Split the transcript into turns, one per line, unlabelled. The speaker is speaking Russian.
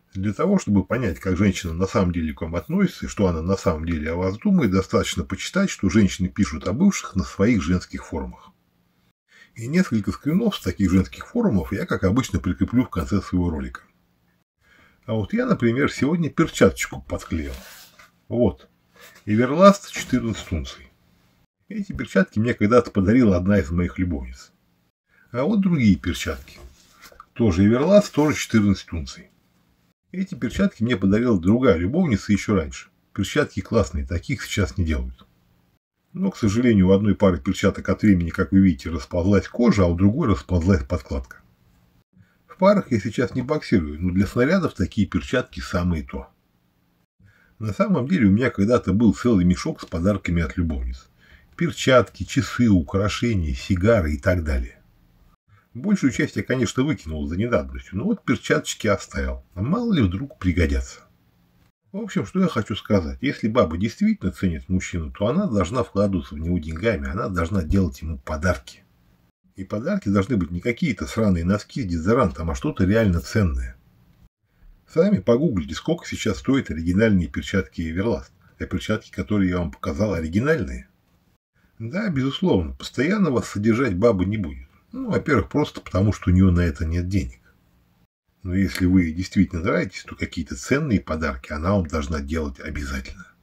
Для того, чтобы понять, как женщина на самом деле к вам относится и что она на самом деле о вас думает, достаточно почитать, что женщины пишут о бывших на своих женских форумах. И несколько скринов с таких женских форумов я, как обычно, прикреплю в конце своего ролика. А вот я, например, сегодня перчаточку подклеил. Вот. Everlast 14 унций. Эти перчатки мне когда-то подарила одна из моих любовниц. А вот другие перчатки. Тоже Everlast, тоже 14 унций. Эти перчатки мне подарила другая любовница еще раньше. Перчатки классные, таких сейчас не делают. Но, к сожалению, у одной пары перчаток от времени, как вы видите, расползлась кожа, а у другой расползлась подкладка. В парах я сейчас не боксирую, но для снарядов такие перчатки самые то. На самом деле у меня когда-то был целый мешок с подарками от любовниц. Перчатки, часы, украшения, сигары и так далее. Большую часть я, конечно, выкинул за недавностью, но вот перчаточки оставил. А мало ли вдруг пригодятся. В общем, что я хочу сказать. Если баба действительно ценит мужчину, то она должна вкладываться в него деньгами, она должна делать ему подарки. И подарки должны быть не какие-то сраные носки с дезодорантом, а что-то реально ценное. Сами погуглите, сколько сейчас стоят оригинальные перчатки Everlast. А перчатки, которые я вам показал, оригинальные. Да, безусловно, постоянно вас содержать баба не будет. Ну, во-первых, просто потому, что у нее на это нет денег. Но если вы действительно нравитесь, то какие-то ценные подарки она вам должна делать обязательно.